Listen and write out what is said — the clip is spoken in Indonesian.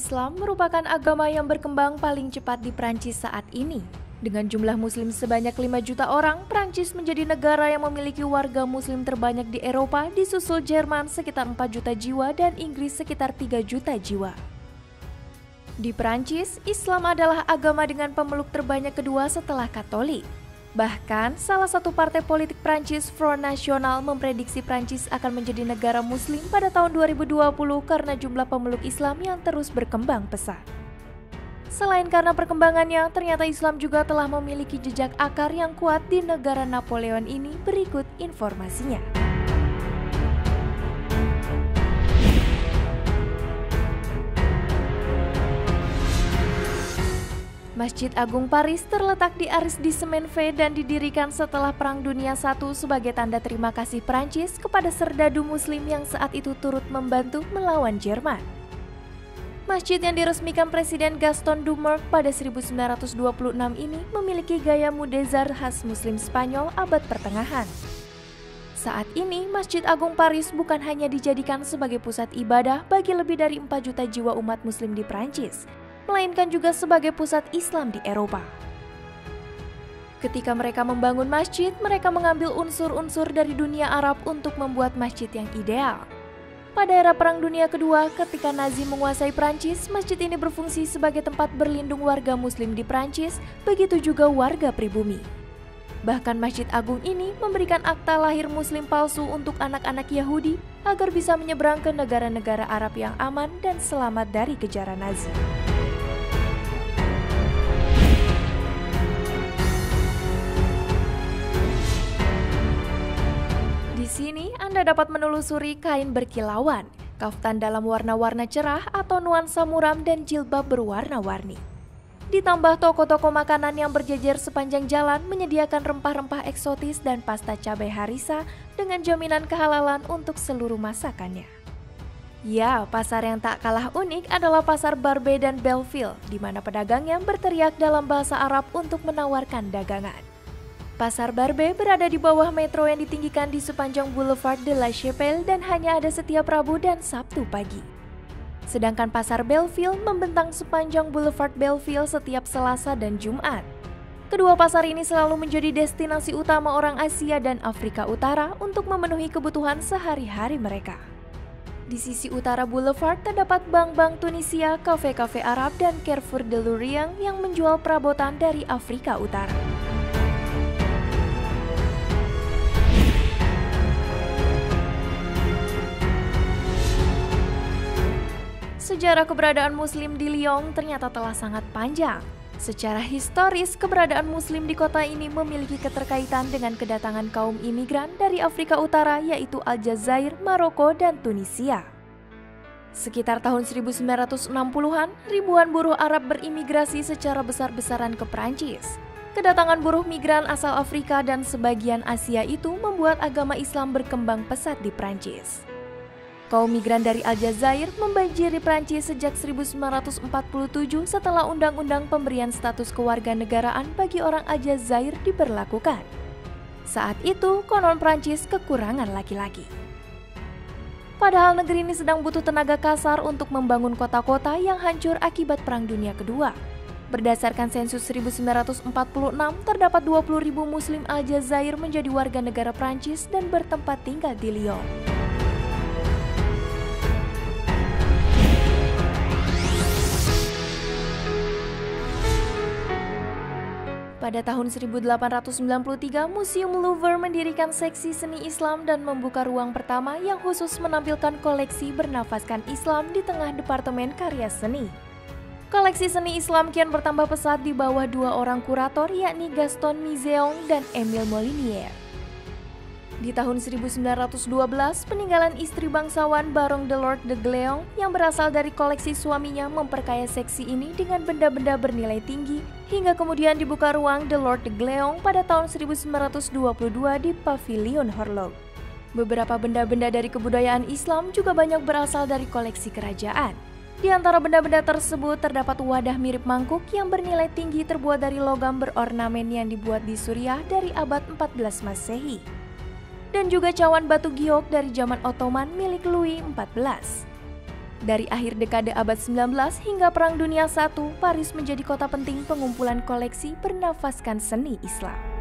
Islam merupakan agama yang berkembang paling cepat di Prancis saat ini. Dengan jumlah muslim sebanyak 5 juta orang, Prancis menjadi negara yang memiliki warga muslim terbanyak di Eropa, disusul Jerman sekitar 4 juta jiwa dan Inggris sekitar 3 juta jiwa. Di Prancis, Islam adalah agama dengan pemeluk terbanyak kedua setelah Katolik. Bahkan, salah satu partai politik Prancis, Front National, memprediksi Prancis akan menjadi negara muslim pada tahun 2020 karena jumlah pemeluk Islam yang terus berkembang pesat. Selain karena perkembangannya, ternyata Islam juga telah memiliki jejak akar yang kuat di negara Napoleon ini. Berikut informasinya. Masjid Agung Paris terletak di Arrondissement V dan didirikan setelah Perang Dunia I sebagai tanda terima kasih Prancis kepada serdadu muslim yang saat itu turut membantu melawan Jerman. Masjid yang diresmikan Presiden Gaston Doumergue pada 1926 ini memiliki gaya mudezar khas muslim Spanyol abad pertengahan. Saat ini, Masjid Agung Paris bukan hanya dijadikan sebagai pusat ibadah bagi lebih dari 4 juta jiwa umat muslim di Prancis, melainkan juga sebagai pusat Islam di Eropa. Ketika mereka membangun masjid, mereka mengambil unsur-unsur dari dunia Arab untuk membuat masjid yang ideal. Pada era Perang Dunia Kedua, ketika Nazi menguasai Prancis, masjid ini berfungsi sebagai tempat berlindung warga muslim di Prancis, begitu juga warga pribumi. Bahkan Masjid Agung ini memberikan akta lahir muslim palsu untuk anak-anak Yahudi agar bisa menyeberang ke negara-negara Arab yang aman dan selamat dari kejaran Nazi. Di sini Anda dapat menelusuri kain berkilauan, kaftan dalam warna-warna cerah atau nuansa muram dan jilbab berwarna-warni. Ditambah toko-toko makanan yang berjejer sepanjang jalan menyediakan rempah-rempah eksotis dan pasta cabai harissa dengan jaminan kehalalan untuk seluruh masakannya. Ya, pasar yang tak kalah unik adalah pasar Barbès dan Belleville, di mana pedagangnya berteriak dalam bahasa Arab untuk menawarkan dagangan. Pasar Barbès berada di bawah metro yang ditinggikan di sepanjang Boulevard de la Chapelle dan hanya ada setiap Rabu dan Sabtu pagi. Sedangkan pasar Belleville membentang sepanjang Boulevard Belleville setiap Selasa dan Jumat. Kedua pasar ini selalu menjadi destinasi utama orang Asia dan Afrika Utara untuk memenuhi kebutuhan sehari-hari mereka. Di sisi utara Boulevard terdapat bank-bank Tunisia, kafe-kafe Arab, dan Carrefour de Lorient yang menjual perabotan dari Afrika Utara. Sejarah keberadaan Muslim di Lyon ternyata telah sangat panjang. Secara historis, keberadaan Muslim di kota ini memiliki keterkaitan dengan kedatangan kaum imigran dari Afrika Utara yaitu Aljazair, Maroko, dan Tunisia. Sekitar tahun 1960-an, ribuan buruh Arab berimigrasi secara besar-besaran ke Prancis. Kedatangan buruh migran asal Afrika dan sebagian Asia itu membuat agama Islam berkembang pesat di Prancis. Kaum migran dari Aljazair membanjiri Prancis sejak 1947 setelah Undang-Undang Pemberian Status Kewarganegaraan bagi orang Aljazair diberlakukan. Saat itu, konon Prancis kekurangan laki-laki. Padahal negeri ini sedang butuh tenaga kasar untuk membangun kota-kota yang hancur akibat Perang Dunia Kedua. Berdasarkan sensus 1946, terdapat 20.000 Muslim Aljazair menjadi warga negara Prancis dan bertempat tinggal di Lyon. Pada tahun 1893, Museum Louvre mendirikan seksi seni Islam dan membuka ruang pertama yang khusus menampilkan koleksi bernafaskan Islam di tengah Departemen Karya Seni. Koleksi seni Islam kian bertambah pesat di bawah dua orang kurator yakni Gaston Mizeong dan Émile Molinière. Di tahun 1912, peninggalan istri bangsawan Baron de Lord de Gléon yang berasal dari koleksi suaminya memperkaya seksi ini dengan benda-benda bernilai tinggi hingga kemudian dibuka ruang de Lord de Gléon pada tahun 1922 di Pavilion Horloge. Beberapa benda-benda dari kebudayaan Islam juga banyak berasal dari koleksi kerajaan. Di antara benda-benda tersebut terdapat wadah mirip mangkuk yang bernilai tinggi terbuat dari logam berornamen yang dibuat di Suriah dari abad 14 Masehi. Dan juga cawan batu giok dari zaman Ottoman milik Louis XIV. Dari akhir dekade abad 19 hingga Perang Dunia I, Paris menjadi kota penting pengumpulan koleksi bernafaskan seni Islam.